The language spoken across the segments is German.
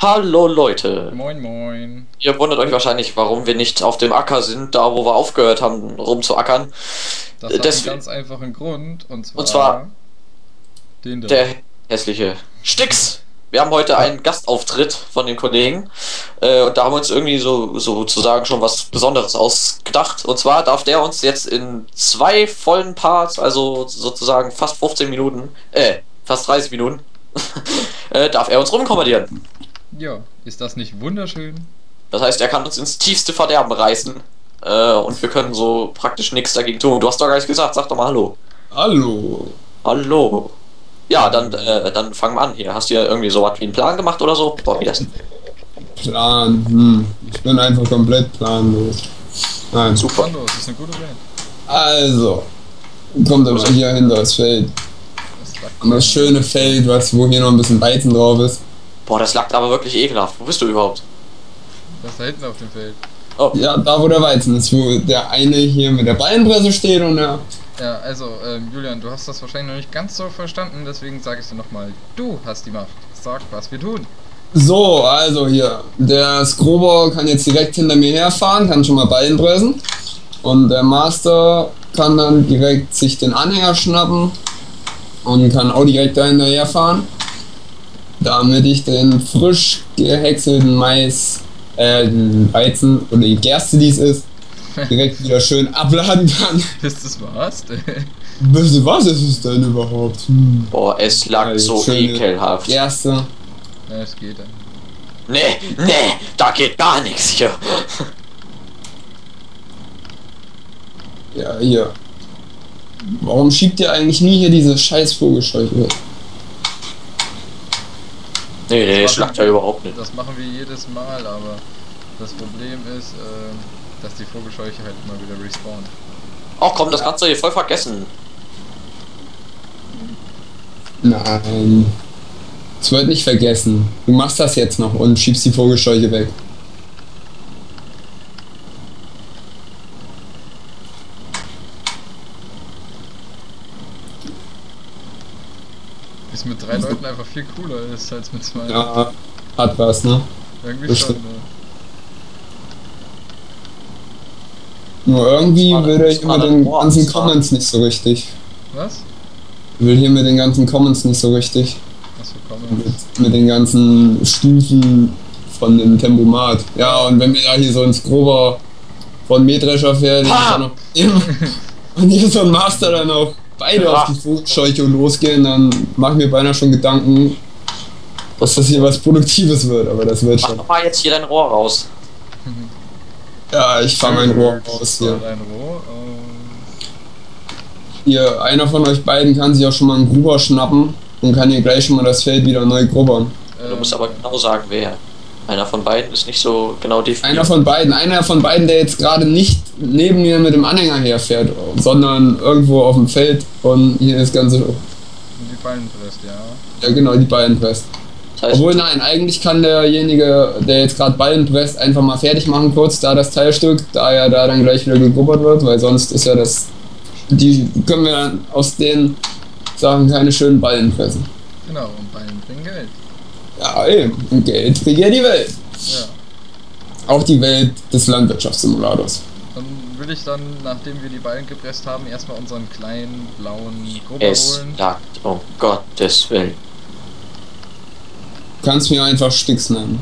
Hallo Leute, Moin moin. ihr wundert euch wahrscheinlich, warum wir nicht auf dem Acker sind, da wo wir aufgehört haben rumzuackern. Das hat einen Deswegen, ganz einfachen Grund, und und zwar zwar den da. der hässliche Stix. Wir haben heute einen Gastauftritt von den Kollegen und da haben wir uns irgendwie sozusagen schon was Besonderes ausgedacht. Und zwar darf der uns jetzt in 2 vollen Parts, also sozusagen fast 15 Minuten, fast 30 Minuten, darf er uns rumkommandieren. Ja, ist das nicht wunderschön? Das heißt, er kann uns ins tiefste Verderben reißen. Und wir können so praktisch nichts dagegen tun. Du hast doch gar nicht gesagt, sag doch mal Hallo. Hallo. Hallo. Ja, dann fangen wir an hier. Hast du ja irgendwie so was wie einen Plan gemacht oder so? Boah, wie das? Plan. Ich bin einfach komplett planlos. Nein. Super. Planlos, ist eine gute Band. Also. Kommt immer hier hinter das Feld. Und das schöne Feld, wo hier noch ein bisschen Weizen drauf ist. Boah, das lag aber wirklich ekelhaft. Wo bist du überhaupt? Das ist da hinten auf dem Feld. Oh, Ja, da wo der Weizen ist, wo der eine hier mit der Ballenpresse steht und der... Ja, also, Julian, du hast das wahrscheinlich noch nicht ganz so verstanden, deswegen sage ich dir nochmal, du hast die Macht. Sag, was wir tun. So, also hier. Der Scrubber kann jetzt direkt hinter mir herfahren, kann schon mal Ballen pressen. Und der Master kann dann direkt sich den Anhänger schnappen und kann auch direkt da hinterher fahren, damit ich den frisch gehäckselten Mais, den Weizen oder die Gerste, die es ist, direkt wieder schön abladen kann. Bis das war's? Wisst ihr, was ist es denn überhaupt? boah, es lag Ja, so schöne ekelhaft. Gerste. Ja, es geht dann. Nee, da geht gar nichts hier. Ja, hier. Warum schiebt ihr eigentlich nie hier diese scheiß Vogelscheuche? Nee, Das es lag machen ja wir- überhaupt nicht. Das machen wir jedes Mal, aber das Problem ist, dass die Vogelscheuche halt immer wieder respawnt. Ach komm, das kannst du hier voll vergessen. Nein. Das wird nicht vergessen. Du machst das jetzt noch und schiebst die Vogelscheuche weg. Ist mit 3 Leuten einfach viel cooler ist als mit 2. Ja, hat was, ne? Irgendwie das schon, stimmt. ne? Nur irgendwie Das war- will ich das war immer dann den Wort, ganzen das war- Comments nicht so richtig. Was? Ich will hier mit den ganzen Comments nicht so richtig. Was für Comments? Mit den ganzen Stufen von dem Tempomat. Ja, und wenn mir da hier so ein Scrubber von Mähdrescher fährt Ha! und hier so ein Master dann auch beide auf die Vogelscheuche losgehen, dann machen wir beinahe schon Gedanken, dass das hier was Produktives wird, aber das wird Mach schon. doch mal jetzt hier dein Rohr raus. Ja, ich fahr mein Rohr raus hier. Dein Rohr? Hier, einer von euch beiden kann sich auch schon mal einen Gruber schnappen und kann hier gleich schon mal das Feld wieder neu grubbern. Du musst aber genau sagen, wer. Einer von beiden ist nicht so genau definiert. Einer von beiden, der jetzt gerade nicht neben mir mit dem Anhänger herfährt, sondern irgendwo auf dem Feld und hier das Ganze. Die Ballen presst, ja. Ja, genau, die Ballen presst. Das heißt, Obwohl, nein, eigentlich kann derjenige, der jetzt gerade Ballen presst, einfach mal fertig machen, kurz da das Teilstück, da ja da dann gleich wieder gegrubbert wird, weil sonst ist ja das. Die können wir dann aus den Sachen keine schönen Ballen pressen. Genau, und Ballen bringen Geld. Ja, eben. Und Geld regiert die Welt. Ja. Auch die Welt des Landwirtschaftssimulators. Dann will ich dann, nachdem wir die Ballen gepresst haben, erstmal unseren kleinen blauen Grubber es holen. lag, um Gottes Willen. Du kannst mir einfach Sticks nennen.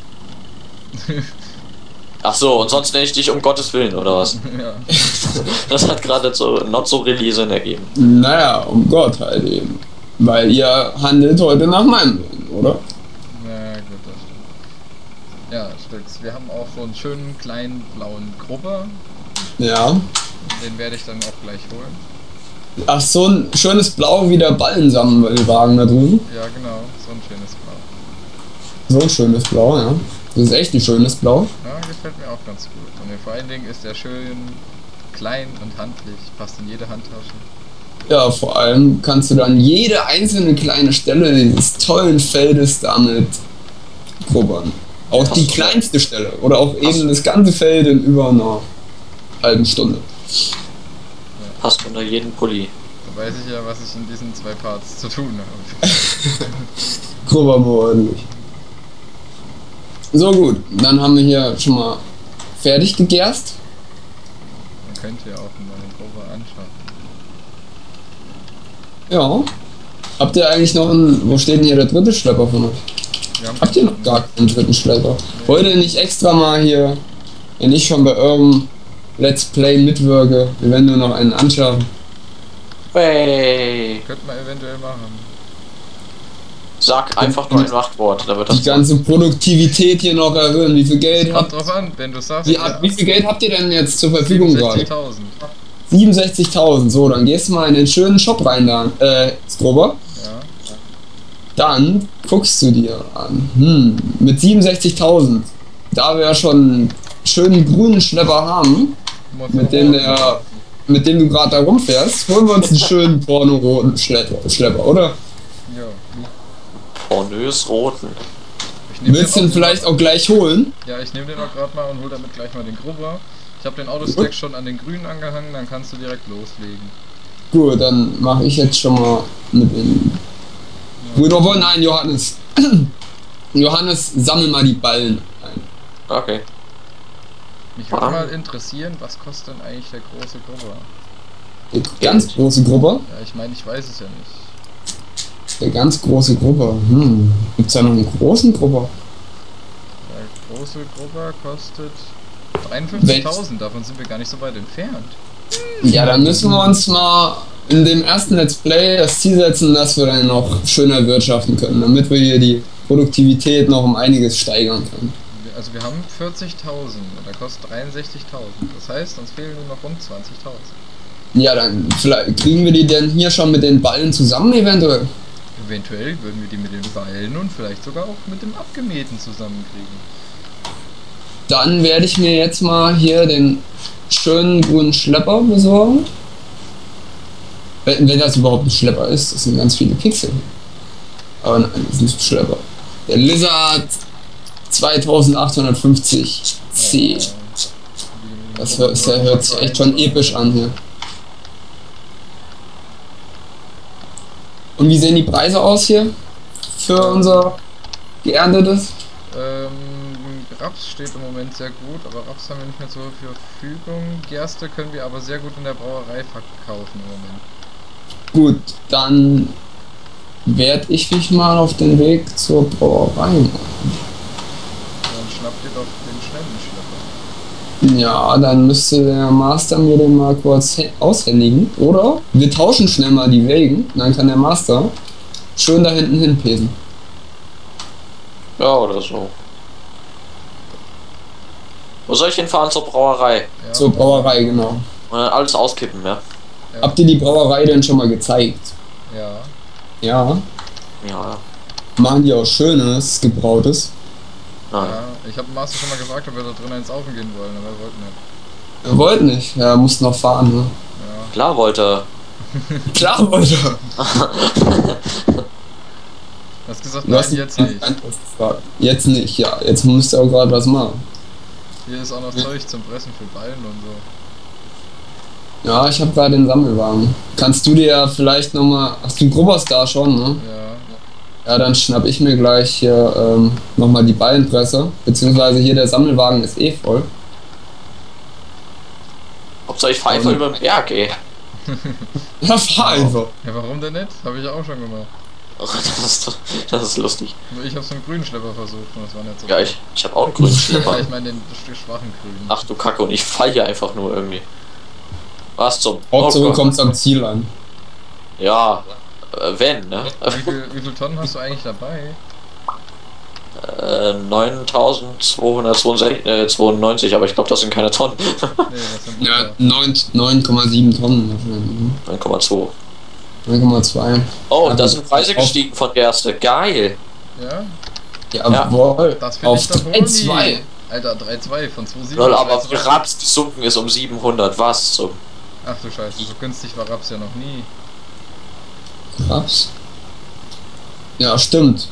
Ach so, und sonst nenne ich dich um Gottes Willen, oder was? Ja. Das hat gerade so not so really Sinn ergeben. Naja, um Gott halt eben. Weil ihr handelt heute nach meinem Willen, oder? Na gut, das stimmt. Ja, Stücks. Wir haben auch so einen schönen kleinen blauen Grubber. Ja. Den werde ich dann auch gleich holen. Ach, so ein schönes Blau wie der Ballensammelwagen da drüben. Ja, genau. So ein schönes Blau. So ein schönes Blau, ja. Das ist echt ein schönes Blau. Ja, gefällt mir auch ganz gut. Und vor allen Dingen ist er schön klein und handlich. Passt in jede Handtasche. Ja, vor allem kannst du dann jede einzelne kleine Stelle dieses tollen Feldes damit grubbern. Auch die kleinste Stelle. Oder auch eben das ganze Feld in über einer halben Stunde. Passt unter jeden Pulli. Da weiß ich ja, was ich in diesen 2 Parts zu tun habe. Grubbern wir ordentlich. So gut, dann haben wir hier schon mal fertig gegerst. Man könnte ja auch mal den Grober anschaffen. Ja. Habt ihr eigentlich noch einen, wo steht denn hier der dritte Schlepper von euch? Habt ihr noch gar keinen dritten Schlepper? Wollt ihr nicht extra mal hier, wenn ich schon bei irgendeinem Let's Play mitwirke, wir werden nur noch einen anschaffen? Hey. Könnte man eventuell machen. Sag einfach nur ein Machtwort, da wird das. Die ganze Produktivität hier noch erhöhen. Wie viel Geld Kommt habt drauf an, wenn du sagst, wie viel Geld habt ihr denn jetzt zur Verfügung gerade? 67.000. 67.000. So, dann gehst du mal in den schönen Shop rein da, Strober. Ja. Dann guckst du dir an. Mit 67.000, da wir ja schon einen schönen grünen Schlepper haben, mit dem du gerade da rumfährst, holen wir uns einen schönen porno-roten Schlepper, oder? Ja. Pornös roten. Willst du ihn vielleicht auch gleich holen? Ja, ich nehme den auch gerade mal und hol damit gleich mal den Grubber. Ich habe den Autostack schon an den grünen angehangen, dann kannst du direkt loslegen. Gut, dann mache ich jetzt schon mal mit dem grünen. Obwohl, nein, Johannes. Johannes, sammel mal die Ballen ein. Okay. Mich würde mal interessieren, was kostet denn eigentlich der große Grubber? Der ganz große Grubber? Ja, ich meine, ich weiß es ja nicht. Der ganz große Grubber. Gibt's da noch einen großen Grubber? Der große Grubber kostet 53.000, davon sind wir gar nicht so weit entfernt. Ja, dann müssen wir uns mal in dem ersten Let's Play das Ziel setzen, dass wir dann noch schöner wirtschaften können, damit wir hier die Produktivität noch um einiges steigern können. Also wir haben 40.000 und der kostet 63.000. Das heißt, uns fehlen nur noch rund 20.000. Ja, dann vielleicht kriegen wir die denn hier schon mit den Ballen zusammen eventuell. Eventuell würden wir die mit den Ballen und vielleicht sogar auch mit dem Abgemähten zusammenkriegen. Dann werde ich mir jetzt mal hier den schönen grünen Schlepper besorgen. Wenn das überhaupt ein Schlepper ist, das sind ganz viele Pixel. Aber nein, das ist nicht ein Schlepper. Der Lizard 2850C. Das hört sich echt schon episch an hier. Und wie sehen die Preise aus hier für unser geerntetes? Raps steht im Moment sehr gut, aber Raps haben wir nicht mehr zur Verfügung. Gerste können wir aber sehr gut in der Brauerei verkaufen im Moment. Gut, dann werde ich mich mal auf den Weg zur Brauerei machen. Dann schnappt ihr doch den schnellen Schlepper. Ja, dann müsste der Master mir den mal kurz aushändigen. Oder wir tauschen schnell mal die Wägen, dann kann der Master schön da hinten hinpesen. Ja, oder so. Wo soll ich hinfahren? Zur Brauerei? Ja, Zur Brauerei, genau. Und dann alles auskippen, ja? Ja. Habt ihr die Brauerei denn schon mal gezeigt? Ja. Ja. Ja. Machen die auch Schönes, Gebrautes? Nein. Ja, ich habe Master schon mal gefragt, ob wir da drin ins Saufen gehen wollen, aber er wollte nicht. Er wollte nicht, er musste noch fahren, ne? Ja. Klar wollte er. Klar wollte er. Du hast gesagt, Du hast nein, jetzt nicht. gefragt. Jetzt nicht, ja. Jetzt müsst ihr auch gerade was machen. Hier ist auch noch Zeug zum Pressen für Ballen und so. Ja, ich habe gerade den Sammelwagen. Kannst du dir ja vielleicht nochmal... Hast du Grubbers da schon, ne? Ja. Ja, dann schnapp ich mir gleich hier nochmal die Ballenpresse. Beziehungsweise hier der Sammelwagen ist eh voll. Hauptsache ich fahr einfach über den Berg, ey. Ja, fahr einfach. Ja, warum denn nicht? Habe ich auch schon gemacht. Ach, das ist lustig. Nur ich habe so einen grünen Schlepper versucht und das war nicht so. Ja, ich habe auch einen grünen Ja, Schlepper. ich meine den schwachen grünen. Ach du Kacke, und ich fall hier einfach nur irgendwie. Was zum... Hauptsache Gott. kommt's am Ziel an. Ja, wenn, ne? Wie viel Tonnen hast du eigentlich dabei? 9.292, aber ich glaube, das sind keine Tonnen. Nee, das sind Ja, Liter. 9,7 Tonnen wahrscheinlich. 9,2. 9,2. Oh, Also da sind Preise gestiegen von Gerste. Geil. Ja? Ja, Ja. jawohl. Das finde Auf ich doch 3,2. Alter, 3,2 von 2,7. Lol, aber 3,2. Raps gesunken ist um 700. Was zum... Ach du Scheiße, so günstig war Raps ja noch nie. Raps? Ja, stimmt.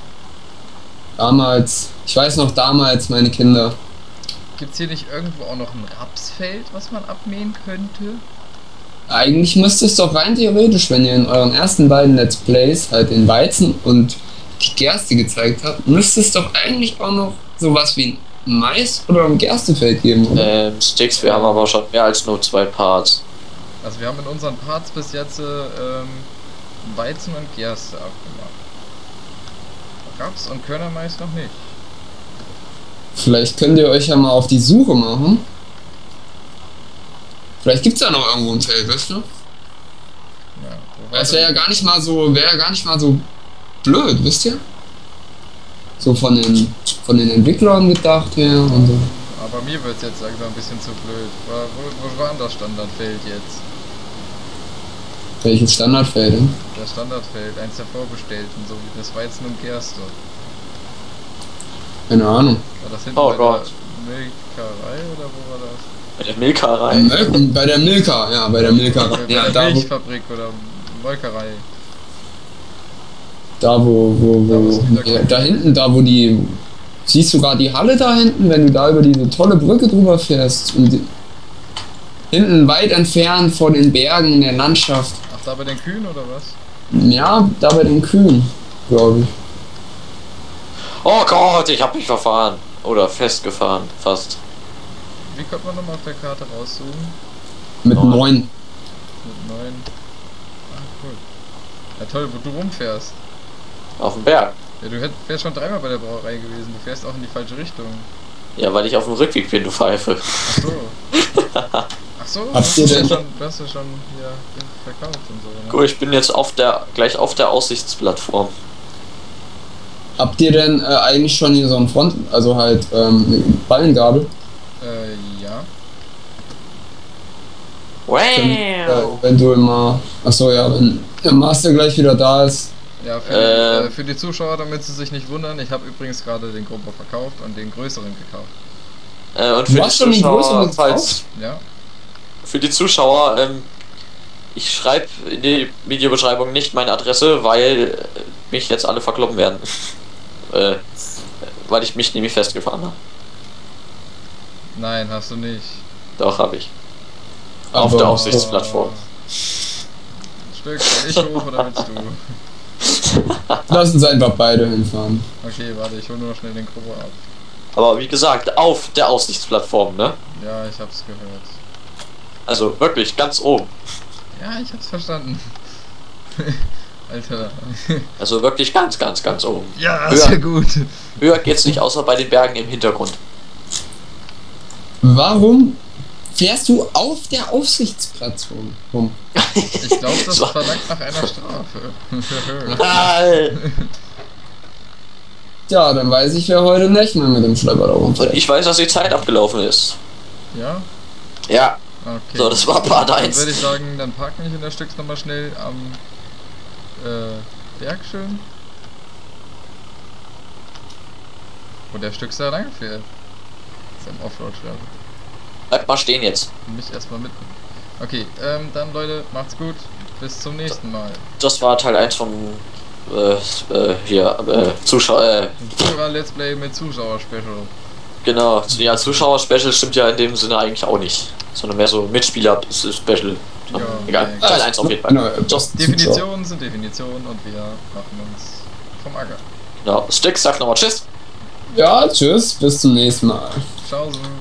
Damals, ich weiß noch damals, meine Kinder. Gibt's hier nicht irgendwo auch noch ein Rapsfeld, was man abmähen könnte? Eigentlich müsste es doch rein theoretisch, wenn ihr in euren ersten beiden Let's Plays halt den Weizen und die Gerste gezeigt habt, müsste es doch eigentlich auch noch sowas wie ein Mais- oder ein Gerstefeld geben, oder? Sticks, wir haben aber schon mehr als nur 2 Parts. Also wir haben in unseren Parts bis jetzt Weizen und Gerste abgemacht. Raps und Körnermais noch nicht. Vielleicht könnt ihr euch ja mal auf die Suche machen. Vielleicht gibt's ja noch irgendwo ein Feld, weißt du? Ja, wo war Das wäre ja denn- gar nicht mal so, blöd, wisst ihr? So von den Entwicklern gedacht her und so. Aber mir wird's jetzt langsam ein bisschen zu blöd. Wo war denn das Standardfeld jetzt? Welches Standardfeld, denn? Das Standardfeld, eins der vorbestellten, so wie das Weizen und Gerste. Keine Ahnung. War das hinten Oh bei Gott. der Milcherei oder wo war das? Bei der Milcherei. Bei der Milka, ja, bei der Milka. Bei Ja, der da wo, Milchfabrik oder Molkerei. da wo, ist dieser ja, da hinten, da wo die, siehst du gerade die Halle da hinten, wenn du da über diese tolle Brücke drüber fährst und hinten weit entfernt vor den Bergen in der Landschaft. Ach, da bei den Kühen oder was? Ja, da bei den Kühen, glaube ich. Oh Gott, ich hab mich verfahren. Oder festgefahren, fast. Wie kommt man nochmal auf der Karte rauszoomen? Mit Oh. 9. Mit 9. Ah, cool. Ja toll, wo du rumfährst. Auf dem Berg. Ja, du wärst schon dreimal bei der Brauerei gewesen. Du fährst auch in die falsche Richtung. Ja, weil ich auf dem Rückweg bin, du Pfeife. Ach so. Ach so, Habt ihr denn- du hast ja schon hier verkauft und so. Ne? Gut, ich bin jetzt gleich auf der Aussichtsplattform. Habt ihr denn eigentlich schon hier so ein Front, also halt eine Ballengabel? Ja. Wow. Wenn du immer, achso ja, wenn der Master gleich wieder da ist. Ja, für die Zuschauer, damit sie sich nicht wundern, ich habe übrigens gerade den Gruber verkauft und den größeren gekauft. Und Du für die hast schon den Zuschauer, größeren falls, Ja. für die Zuschauer, ich schreibe in die Videobeschreibung nicht meine Adresse, weil mich jetzt alle verkloppen werden. Weil ich mich nämlich festgefahren habe. Nein, hast du nicht. Doch, habe ich. Auf Aber- der Aussichtsplattform. Stück, will ich hoch oder willst du? Lass uns einfach beide hinfahren. Okay, warte, ich hole nur noch schnell den Gruber ab. Aber wie gesagt, auf der Aussichtsplattform, ne? Ja, ich hab's gehört. Also wirklich ganz oben. Ja, ich hab's verstanden. Alter. Also wirklich ganz, ganz, ganz oben. Ja, Höher. sehr gut. Höher geht's nicht, außer bei den Bergen im Hintergrund. Warum fährst du auf der Aufsichtsplattform rum? Ich glaube, das So. verlangt nach einer Strafe. Ja, dann weiß ich, wer heute nicht mehr mit dem Schlepper da Und rumfährt. ich weiß, dass die Zeit abgelaufen ist. Ja? Ja, Okay. so, das war Part Dann 1. würde ich sagen, dann parken wir in der Stücks nochmal schnell am Berg schön. Wo der Stücks da lang fährt. Das ist ein Offroad-Stern. Bleib mal stehen jetzt. Mich erstmal mitnehmen. Okay, dann Leute, macht's gut. Bis zum nächsten Mal. Das war Teil 1 vom Zuschauer. Pura Let's Play mit Zuschauer-Special. Genau, ja, Zuschauer-Special stimmt ja in dem Sinne eigentlich auch nicht. Sondern mehr so Mitspieler-Special. Ja, Egal, nee. Teil 1 auf jeden Fall. Genau, Just, Definitionen sind Definitionen und wir machen uns vom Acker. genau. Sticks sagt nochmal Tschüss. Ja, tschüss, bis zum nächsten Mal. Ciao.